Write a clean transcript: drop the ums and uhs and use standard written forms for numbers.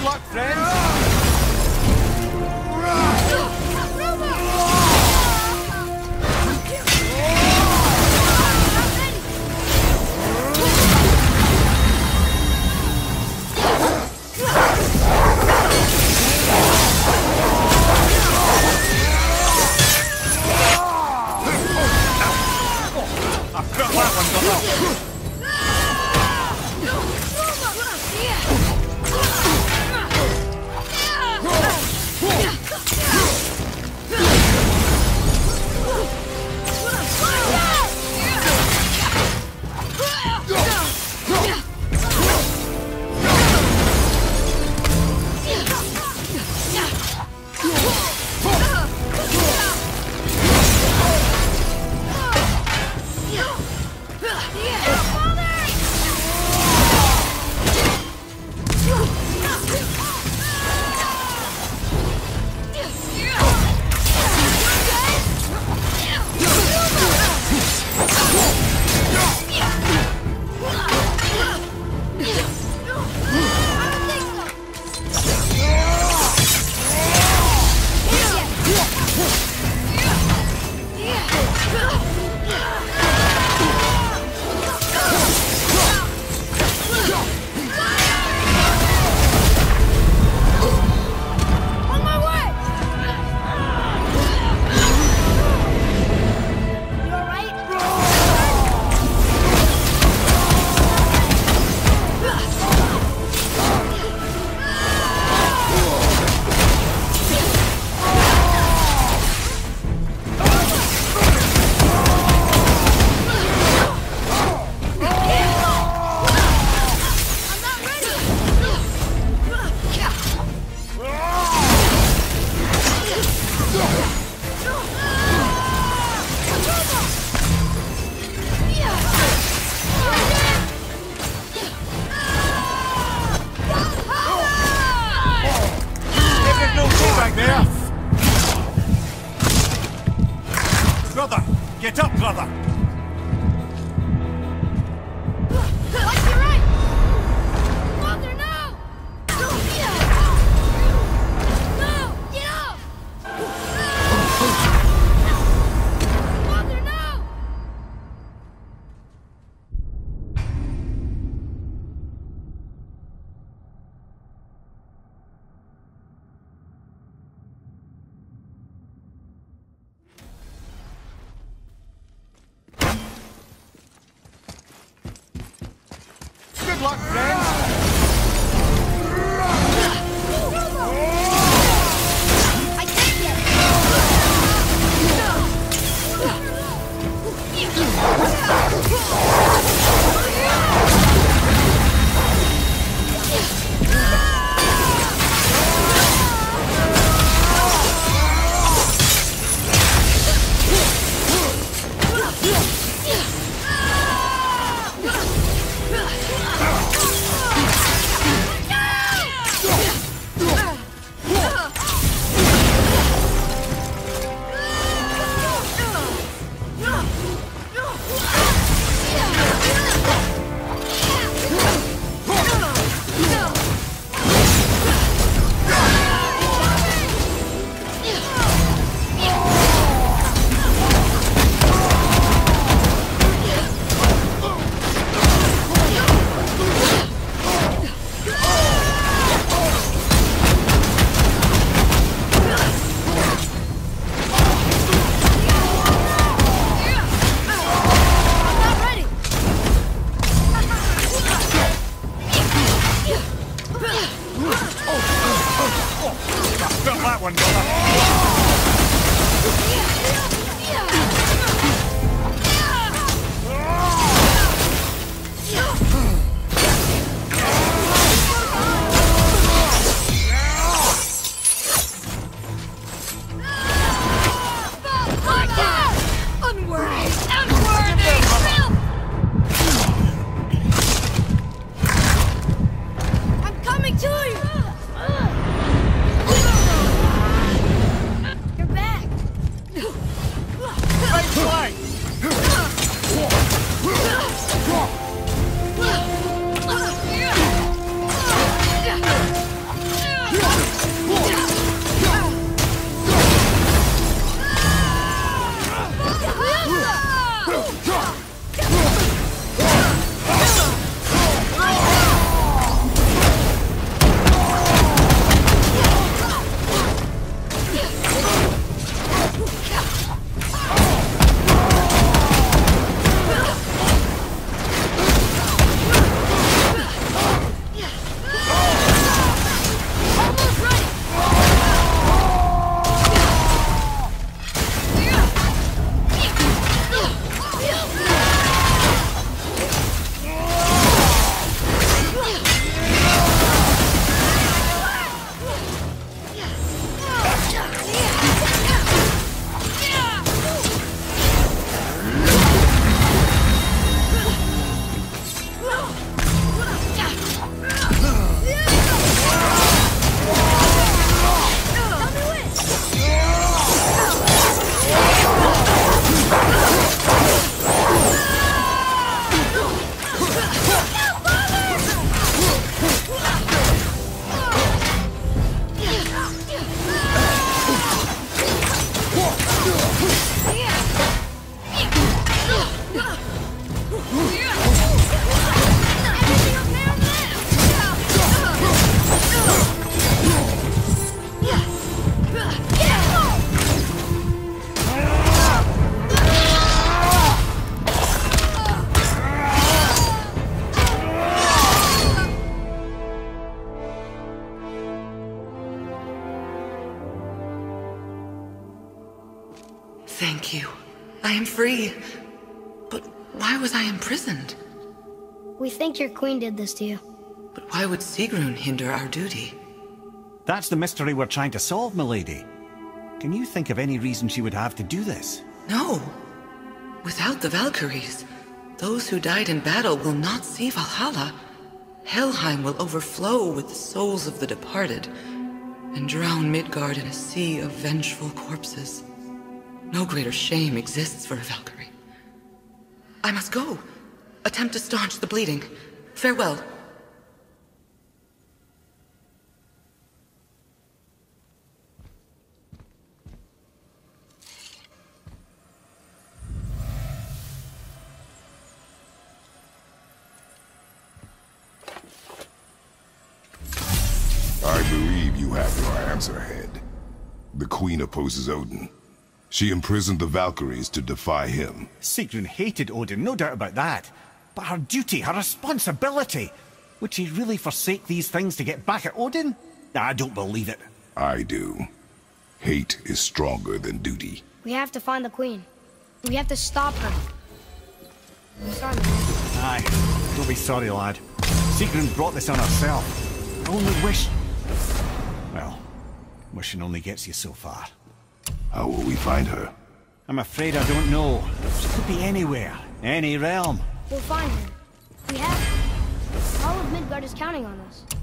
luck, friends! Get up, brother! Like you're right! Mother, no! No! Get up! Mother, no! Good luck, friends! I take it! Felt that one, brother! Unworthy! Unworthy! I'm coming to you! You're back! Right flank! Thank you. I am free. But why was I imprisoned? We think your queen did this to you. But why would Sigrun hinder our duty? That's the mystery we're trying to solve, milady. Can you think of any reason she would have to do this? No. Without the Valkyries, those who died in battle will not see Valhalla. Helheim will overflow with the souls of the departed, and drown Midgard in a sea of vengeful corpses. No greater shame exists for a Valkyrie. I must go. Attempt to staunch the bleeding. Farewell. I believe you have your answer, Head. The Queen opposes Odin. She imprisoned the Valkyries to defy him. Sigrun hated Odin, no doubt about that. But her duty, her responsibility... Would she really forsake these things to get back at Odin? I don't believe it. I do. Hate is stronger than duty. We have to find the queen. We have to stop her. I'm sorry, man. Aye, don't be sorry, lad. Sigrun brought this on herself. I only wish... Well, wishing only gets you so far. How will we find her? I'm afraid I don't know. She could be anywhere, any realm. We'll find her. We have to. All of Midgard is counting on us.